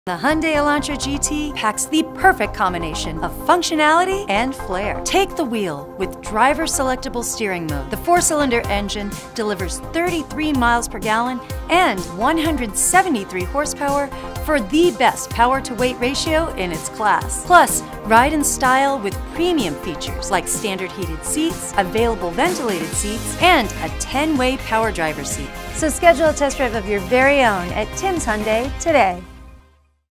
The Hyundai Elantra GT packs the perfect combination of functionality and flair. Take the wheel with driver-selectable steering mode. The 4-cylinder engine delivers 33 miles per gallon and 173 horsepower for the best power-to-weight ratio in its class. Plus, ride in style with premium features like standard heated seats, available ventilated seats, and a 10-way power driver seat. So schedule a test drive of your very own at Tim's Hyundai today.